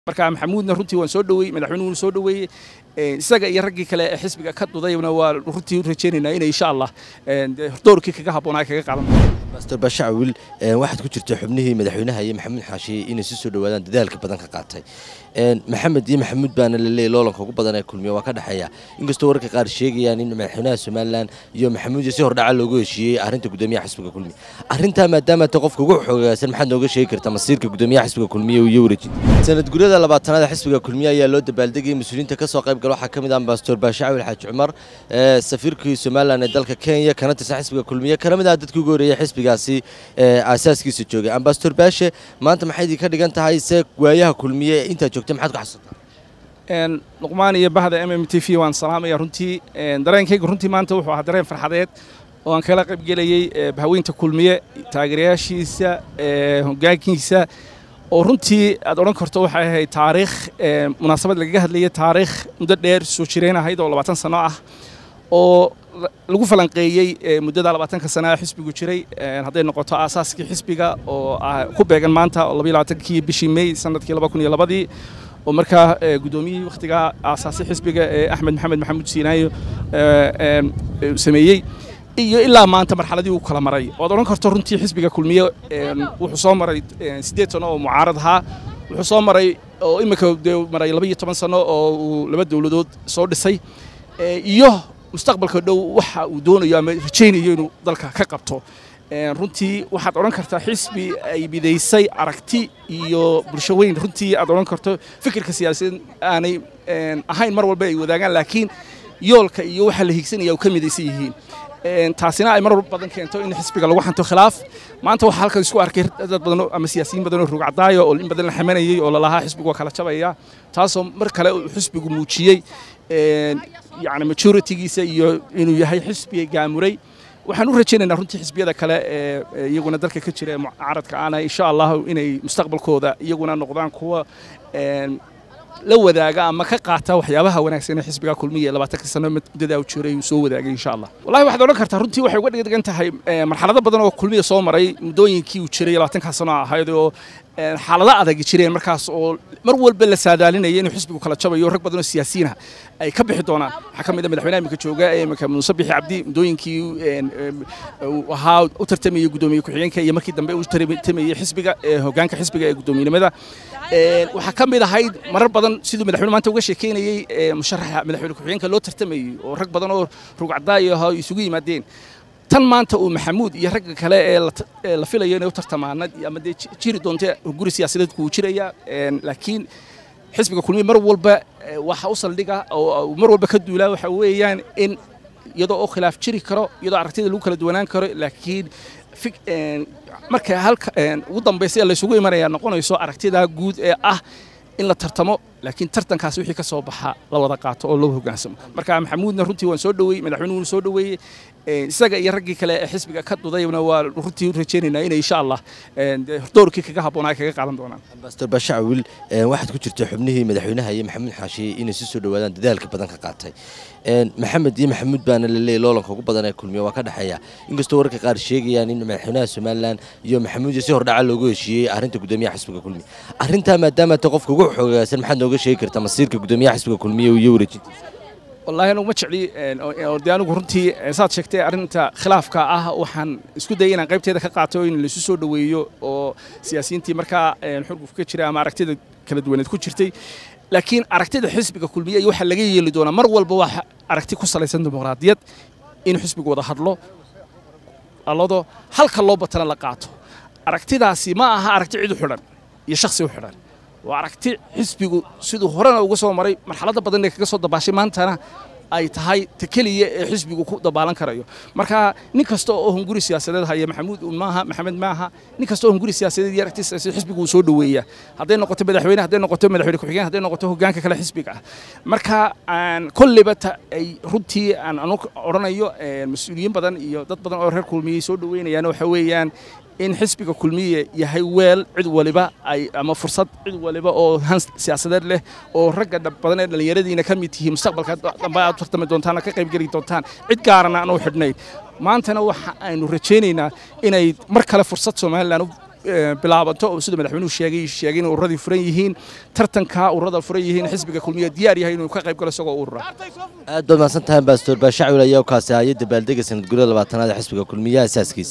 marka maxamuudna runtii waan soo dhaweeyay madaxweynuhu soo dhaweeyay isaga iyo raggii kale ee xisbiga ka dudayna waa runtii u rajeenaynaa in insha Allah doorkii kaga haboonaa kaga qaadan Master Bashawil waxaad ku jirtay xubnihii madaxweynaha iyo Maxamed Xaashi inay si soo dhawaadaan dadaalka badan ka qaatay Maxamed iyo Maxamuud baana leeyahay loolanka ugu badan ee kulmiye waa ka dhaxaya inkastoo wararka qaar sheegayaan in madaxweynaha Soomaaliland iyo Maxamuud si hordhaca loogu heshiiyay arrinta gudoomiyaha xisbiga kulmiye arrinta maadaama qofka ugu xoogaysan maxaad nooga sheegi kartaa masiirka gudoomiyaha xisbiga kulmiye iyo wareejin sanad gurida 20aad xisbiga kulmiye ayaa loo dabaaldegay mas'uuliyiinta ka soo qayb galay waxa kamid ah Master Bashawil Xaaji Cumar safiirkii Soomaaliland ee dalka Kenya kana tirsan xisbiga kulmiye kana mid ah dadkii ugu horeeyay xisbigaasi aasaaskiisa joogay Ambassador Bashe maanta maxay ka dhigan tahay se waayaha kulmiye inta joogtay maxaad ku xasuusataa Luqmaan iyo bahda MMTV waan salaamay runtii dareenkayga runtii maanta wuxuu ahaa dareen farxadeed oo aan kala qayb galayay bahweynta kulmiye taageerayaashiisa hoggaankiisa oo runtii aad oran karto waxay ahayd taariikh munaasabad laga hadlayay taariikh muddo dheer soo jireen ahayd oo 20 sano ah oo lagu falanqeeyay muddada 20 sano xisbigu jiray haday noqoto aasaaskii xisbiga oo ku beegan maanta 22 bishii May sanadkii 2002 oo markaa gudoomiyihii waqtiga aasaaskii xisbiga Axmed Maxamed Maxamuud Siinaayo sameeyay iyo ilaa maanta marxaladii uu kala maray oo oran karto runtii xisbiga kulmiye wuxuu soo maray 8 sano oo mucaarad ahaa wuxuu soo maray oo imika maray 12 sano oo laba dawladood soo dhisay iyo mustaqbalka dhow waxa uu doonayo ama rajaynayo inuu dalka ka qabto runtii waxaad oran kartaa xisbi ay bidaysay aragti iyo bulsho weyn runtii aad oran karto fikirka siyaasadeed aanay ahayn mar walba ay wadaagaan laakiin yoolka iyo waxa la higsanaya uu ka midaysan yihiin taasina ay mar badan keento in xisbiga lagu xanto khilaaf maanta waxa halkan isku arkay dad badan ama siyaasiyiin badan oo rugcadaayo oo in badan la xamanayay oo la lahaa xisbigu waa kala jabaya taasoo mar kale xisbigu muujiyay يعني majority-giisa iyo inuu yahay xisbi gaamuray waxaan u rajaynaynaa runtii xisbiyada kale iyaguna dalka ka jira mucaaradka aan insha Allah inay mustaqbalkooda iyaguna noqdaan kuwa la wadaaga ama ka qaata waxyaabaha wanaagsan ee xisbiga kulmiye 20 sano muddada uu jiray uu soo wadaagay insha Allah wallahi waxaad oran kartaa runtii waxay uga dhigan tahay marxalado badan oo kulmiye soo maray muddooyinkii uu jiray 20 sano ahayd oo xaalada adag jireen markaas oo mar walba la saadaalinayay inuu xisbigu kala jabayo rag badan oo siyaasiyiin ah ay ka bixi doonaan waxa kamid ah madaxweynaha imika jooga ee imika Muuse Bixi Cabdi muddooyinkii waxa uu tartamay gudoomiye ku-xigeenka iyo markii dambe uu tartamay xisbiga hoggaanka xisbiga ee gudoomiyenimada waxa kamid ahayd marar badan sidoo madaxweynuhu maanta uga sheekeynayay musharaxa madaxweyne ku-xigeenka loo tartamay oo rag badan oo rugcadaayo ah isugu yimaadeen tan maanta uu Maxamuud iyo rag kale ee la filayo inay u tartamaan ama jiri doonto guri siyaasadeed ku jiraya laakiin xisbiga kulmiye mar walba waxa uu saldhiga oo mar walba ka duulaa waxa weeyaan in iyadoo khilaaf jiri karo iyadoo aragtida lagu kala duwanaan karo laakiin marka halka ugu dambeysay la isugu imanaya noqonayso aragtida guud ee ah in la tartamo laakiin tartankaas wixii ka soo baxa la wada qaato oo loo hoggaansamo marka maxamuudna runtii waan soo dhaweeyay madaxweynuhu soo dhaweeyay isaga iyo raggii kale ee xisbiga ka dudayna waa runtii u rajeenaynaa in insha Allah doorkii kaga haboonaa kaga qaadan doonaan Master Bashawil waxaad ku jirtay xubnihii madaxweynaha iyo Maxamed Xaashi inay si soo dhawaadaan dadaalka badan ka qaatay Maxamed iyo Maxamuud baana leeyahay loolanka ugu badan ee kulmiye waa ka dhaxaya inkastoo wararka qaar sheegayaan in madaxweynaha Soomaaliland iyo Maxamuud si hordhaca loogu heshiiyay arrinta gudoomiyaha xisbiga kulmiye arrinta maadaama qofka ugu xoogaysan maxaad nooga sheegi kartaa masiirka gudoomiyaha xisbiga kulmiye iyo wareejintiisa والله أنا ما شعلي أرديانو قرنتي صاد شكتي أرنتا خلاف كأه وحن اسكو داينا قيبتي هذا كقاطوين اللي سوسو دويو أو سياسيين تي مركا الحرب في كتير ما عرفتي كلا دوينت كتيرتي لكن عرفتي حزب ككلية يوحى اللي جاي اللي دونا مر والبواح عرفتي قصة لسند ديمقراطية إنه حزب وضع حضله الله ده حلق الله بطل لقاته عرفتي ده سماها عرفتي عيد حرن يشخصي حرن وعرفتي حزبي سيدو هرنا وقصوا مري مرحلة بدن كقصة دباشي ما أنتنا أي تهاي تكلي حزبي وكو دبالان كرايو مركا نكستو هنقولي سياسة هاي محمود وماها محمد معها نكستو هنقولي سياسة يركتي حزبي وصول دوية هذين نقطة مدحوينة هذين نقطة مدحوينة كحجان هذين نقطة هجان كلا حزبي مركا عن كل بت أي ردتي عن أنوك أورنا يو المسؤولين بدن يو ضد بدن أورهر كل مي صول دوية يعني وحويان إن حزبك كلمية يهوال عد ولبا أي أما فرصة عد ولبا أو هنس سياسة له أو رجع بدنا اللي يردين كم يتيه مستقبل كذا بعد ترتمي دونتانا كقريب قريب دونتان عد كارنا أنا وحدني ما أنت أنا إنه رجينا إن مركلة فرصة سوما لأنه bilaabanto oo sida madaxweynuhu sheegay in ururadii furan yihiin tartanka ururada furan yihiin xisbiga kulmiye diyaar yahay inuu ka qayb galo isagoo urura aad baad mahadsantahay ambassador baashacul ayaa kaasi hay'adda baaldega sanad gudaha 20aad xisbiga kulmiye asaaskiisa